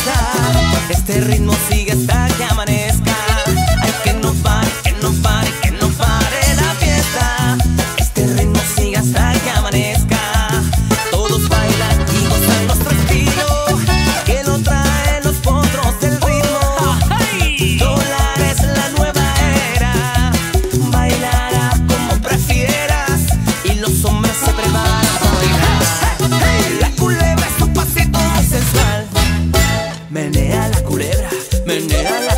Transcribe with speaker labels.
Speaker 1: fiesta. Este ritmo sigue hasta que amanezca. Ay, que no pare, que no pare, que no pare la fiesta. Este ritmo sigue hasta que amanezca. Todos bailan y gozan nuestro estilo, que lo traen los potros del ritmo. Dólar es la nueva era, bailará como prefieras y los hombres se preparan para bailar. La culebra es un pasito muy sensual. Menea la culebra, menea la